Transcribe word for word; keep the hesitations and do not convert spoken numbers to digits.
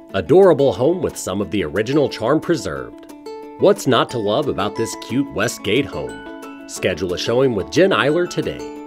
Adorable home with some of the original charm preserved. What's not to love about this cute Westgate home? Schedule a showing with Jenn Iler today.